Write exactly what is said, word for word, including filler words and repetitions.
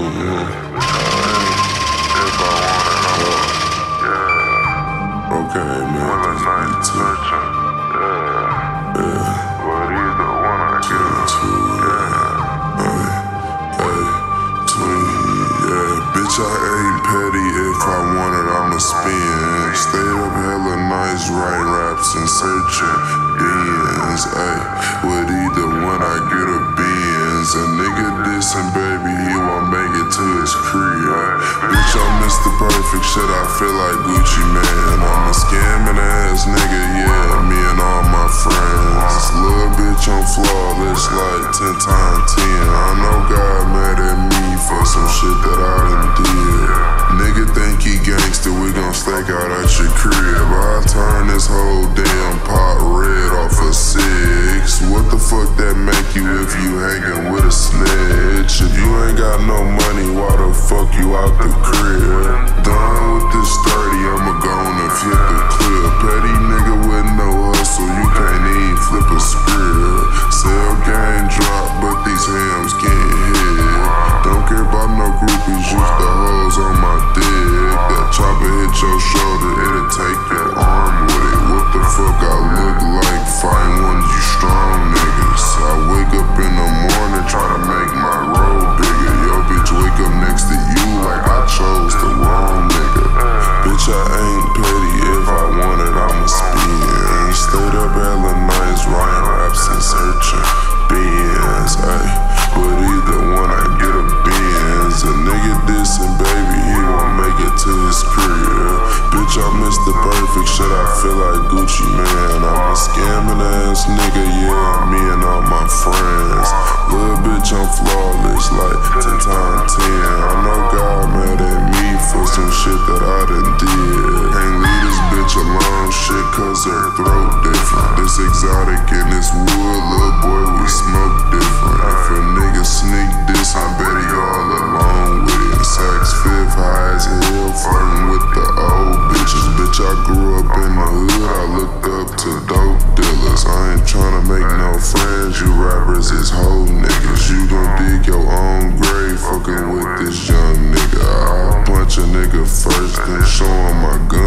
Okay, man. That's nice searching. Yeah. Yeah. But either one I get into. Yeah. Hey, hey, twin. Yeah. Bitch, I ain't petty. If I want it, I'ma spin. Stayed up hella nights, writing raps and searching beans. Hey, with either one I get a Benz. A nigga dissing, baby, he won't make it to his crib. Bitch, I'm Mister Perfect, shit, I feel like Gucci man. I'm a scamming ass nigga, yeah, me and all my friends. Little bitch, I'm flawless like ten times ten. I know God mad at me for some shit that I done did. Nigga think he gangster, we gon' stake out at your crib. I turn this whole damn pot red off a six. What the fuck that make you if you hanging with a snitch? If you ain't got no money, why the fuck you out the crib? Done with this thirty, I'ma go on and flip the clip. Petty nigga with no hustle, you can't even flip a script. Sell game drop, but these hams can't hit. Don't care about no groupies, use the hoes on my dick. That chopper hit your shoulder, it'll take your arm with it. What the fuck I look like? Find one of you strong niggas. I wake up in the morning, try to make my road bigger. Yo, bitch, wake up next to you like I chose the wrong nigga. Bitch, I ain't petty, if I want it, I'ma spin. Stayed up hella nights, writing raps and searching beans, ayy. But either one I get a Benz. A nigga dissing, baby, he won't make it to his crib. Bitch, I'm Mister Perfect, shit, I feel like Gucci man. I'm a scamming ass nigga, yeah, me and all my friends. Little bitch, I'm flawless like ten times ten. I know God mad at me for some shit that I done did. Can't leave this bitch alone, shit, cause her throat different. This exotic in this wood, little boy, we smoke different. If a nigga sneak this, I bet he all alone with it. Saks fifth, high as hell, flirting with the old bitches. Bitch, I grew up in the hood, I looked up to dope dealers. I ain't tryna make no friends, you rappers is hoe niggas. You gon' dig your own grave, fucking with this young nigga. I'll punch a nigga first, then show him my gun.